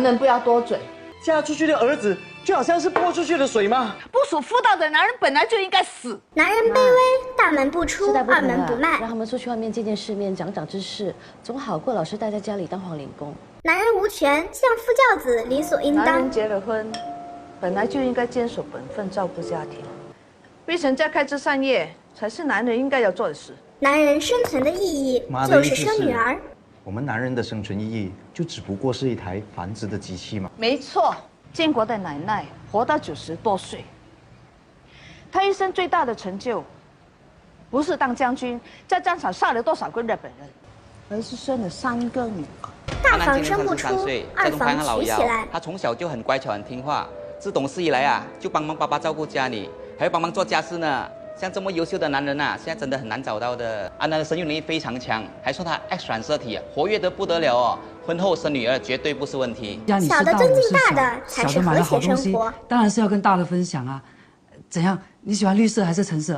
男人不要多嘴。 嫁出去的儿子就好像是泼出去的水吗？ 不属妇道的男人本来就应该死。 男人卑微，大门不出，二门不迈。 让他们出去外面见见世面，长长知识，总好过老是待在家里当黄脸公。 男人无权，相夫教子理所应当。 男人结了婚，本来就应该坚守本分，照顾家庭，为成家开枝散叶才是男人应该要做的事。 男人生存的意义就是生女儿。 我们男人的生存意义就只不过是一台繁殖的机器嘛。 没错，建国的奶奶活到90多岁，她一生最大的成就，不是当将军，在战场杀了多少个日本人，而是生了3个女儿。 大房生不出，二房娶起来。 他从小就很乖巧、很听话，自懂事以来啊，就帮忙爸爸照顾家里，还要帮忙做家事呢。像这么优秀的男人啊，现在真的很难找到的。安娜的生育能力非常强，还说他 X 染色体活跃得不得了哦。婚后生女儿绝对不是问题。 小的尊敬大的才是和谐生活。 当然是要跟大的分享啊。怎样？你喜欢绿色还是橙色？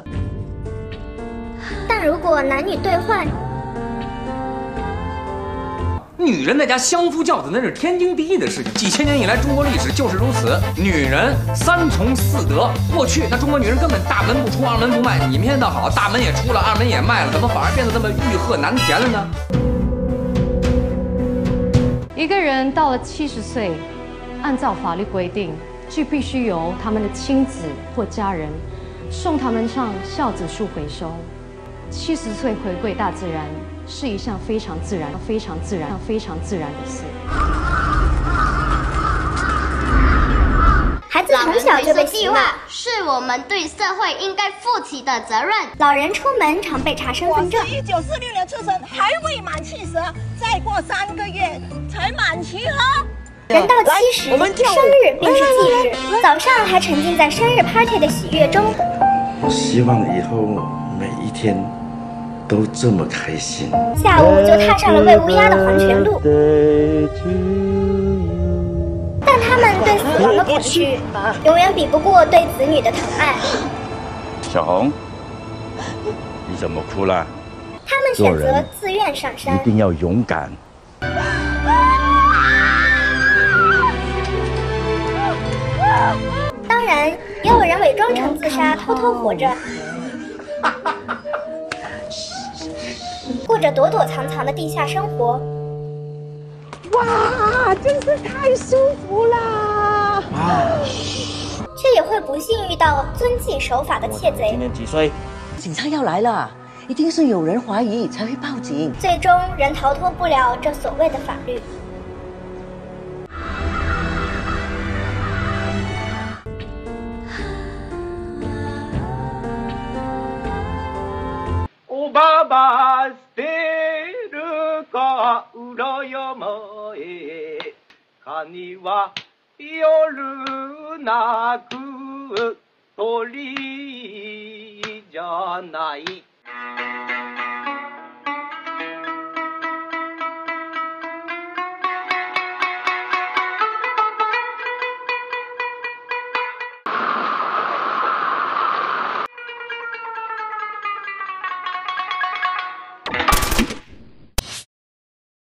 但如果男女兑换， 女人在家相夫教子那是天经地义的事情，几千年以来中国历史就是如此。女人3从4德，过去那中国女人根本大门不出二门不迈，你们现在倒好，大门也出了，二门也迈了，怎么反而变得这么欲壑难填了呢？ 一个人到了70岁，按照法律规定，就必须由他们的亲子或家人送他们上孝子树回收。70岁回归大自然是一项非常自然的事。 孩子从小就被洗脑， 是我们对社会应该负起的责任。 老人出门常被查身份证。 我是1946年出生，还未满70，再过3个月才满期了。 人到70，生日便是忌日，早上还沉浸在生日 party 的喜悦中。 我希望以后每一天都这么开心。 下午就踏上了喂乌鸦的黄泉路。但他们对死亡的恐惧，永远比不过对子女的疼爱。 小红，你怎么哭了？ 他们选择自愿上山， 一定要勇敢。 当然，也有人伪装成自杀，偷偷活着，过着躲躲藏藏的地下生活。 哇，真是太舒服啦！ 却也会不幸遇到遵纪守法的窃贼。 今年几岁？ 警察要来了，一定是有人怀疑才会报警。 最终，人逃脱不了这所谓的法律。 おばば捨てるか裏山へカニは夜鳴く鳥じゃない